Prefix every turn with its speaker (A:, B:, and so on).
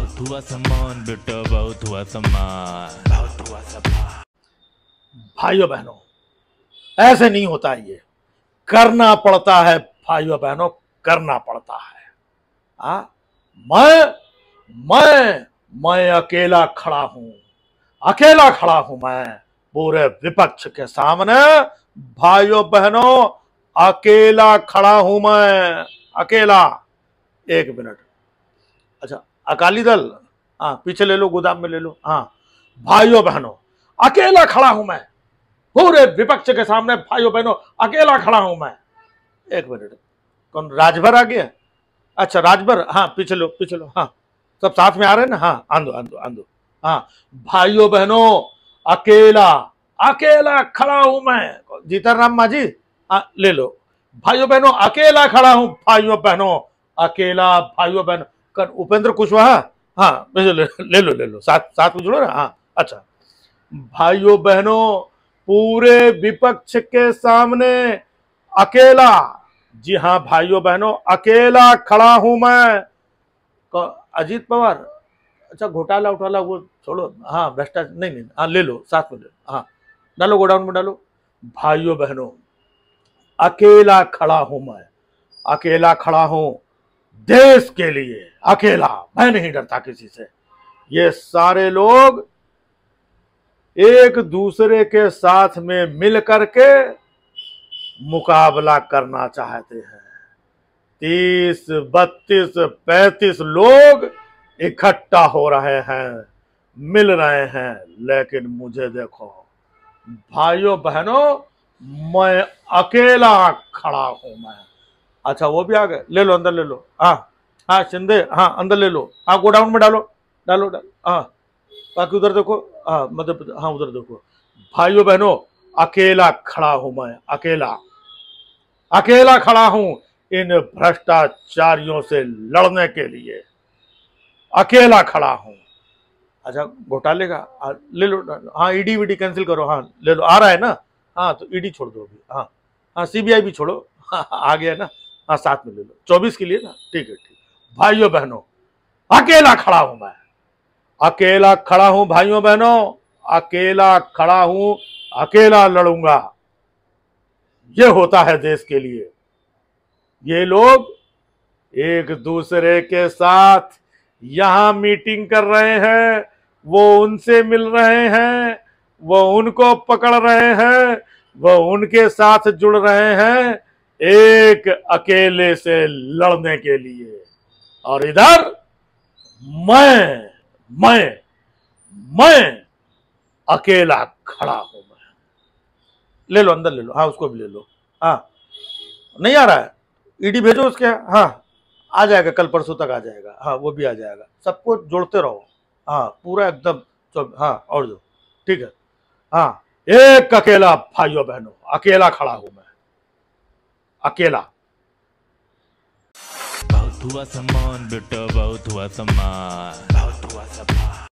A: बहुत हुआ सम्मान बेटा, बहुत हुआ सम्मान, बहुत हुआ सम्मान।
B: भाइयों बहनों, ऐसे नहीं होता ये, करना पड़ता है भाइयों बहनों, करना पड़ता है। आ? मैं अकेला खड़ा हूं, अकेला खड़ा हूं मैं पूरे विपक्ष के सामने। भाइयों बहनों, अकेला खड़ा हूं मैं, अकेला। एक मिनट, अच्छा, अकाली दल, हाँ पीछे ले लो, गोदाम में ले लो। हाँ भाइयों बहनों, अकेला खड़ा हूं मैं पूरे विपक्ष के सामने। भाइयों बहनों, अकेला खड़ा हूं मैं। एक मिनट, कौन, राजभर आ गया? अच्छा राजभर, हाँ पीछे लो, पीछे लो। हाँ सब साथ में आ रहे हैं ना? हाँ आंदो आंदो आंदो। हाँ भाइयों बहनों, अकेला अकेला खड़ा हूं मैं। जीतन राम मांझी, हाँ ले लो। भाइयों बहनों, अकेला खड़ा हूं भाइयों बहनों, अकेला। भाइयों बहनों, कर उपेंद्र कुशवाहा, हाँ ले लो ले लो, साथ साथ में जुड़ो ना। हाँ अच्छा, भाइयों बहनों, पूरे विपक्ष के सामने अकेला, जी हाँ भाइयों बहनों, अकेला खड़ा हूं मैं। अजीत पवार, अच्छा घोटाला उठाला वो छोड़ो, हाँ भ्रष्टाचार नहीं नहीं, हाँ ले लो, साथ में ले लो। हाँ डालो, गोडाउन में डालो। भाइयों बहनों, अकेला खड़ा हूं मैं, अकेला खड़ा हूं देश के लिए, अकेला। मैं नहीं डरता किसी से। ये सारे लोग एक दूसरे के साथ में मिल करके मुकाबला करना चाहते हैं। 30, 32, 35 लोग इकट्ठा हो रहे हैं, मिल रहे हैं, लेकिन मुझे देखो भाइयों बहनों, मैं अकेला खड़ा हूं मैं। अच्छा वो भी आ गए, ले लो अंदर ले लो। हाँ हाँ शिंदे, हाँ अंदर ले लो। हाँ गोडाउन में डालो डालो डालो। हाँ बाकी उधर देखो, हाँ मध्य प्रदेश, हाँ उधर देखो। भाइयों बहनों, अकेला खड़ा हूं मैं, अकेला अकेला खड़ा हूं इन भ्रष्टाचारियों से लड़ने के लिए, अकेला खड़ा हूं। अच्छा घोटाले का ले लो, हाँ ईडी वीडी कैंसिल करो, हाँ ले लो, आ रहा है ना? हाँ तो ईडी छोड़ दो अभी। हाँ हाँ सीबीआई भी छोड़ो, हाँ आ गया ना? हाँ साथ में ले लो, 24 के लिए ना, ठीक है ठीक। भाइयों बहनों, अकेला खड़ा हूं मैं, अकेला खड़ा हूं भाइयों बहनों, अकेला खड़ा हूं, अकेला लड़ूंगा। ये होता है देश के लिए। ये लोग एक दूसरे के साथ यहां मीटिंग कर रहे हैं, वो उनसे मिल रहे हैं, वो उनको पकड़ रहे हैं, वो उनके साथ जुड़ रहे हैं एक अकेले से लड़ने के लिए। और इधर मैं मैं मैं अकेला खड़ा हूं मैं। ले लो अंदर ले लो, हाँ उसको भी ले लो। हाँ नहीं आ रहा है, ईडी भेजो उसके। हाँ आ जाएगा, कल परसों तक आ जाएगा। हाँ वो भी आ जाएगा, सबको जोड़ते रहो। हाँ पूरा एकदम, हाँ और जो ठीक है। हाँ एक अकेला भाइयों बहनों, अकेला खड़ा हूं मैं, अकेला।
A: बहुत हुआ सम्मान बेटा, बहुत हुआ सम्मान, बहुत हुआ सम्मान।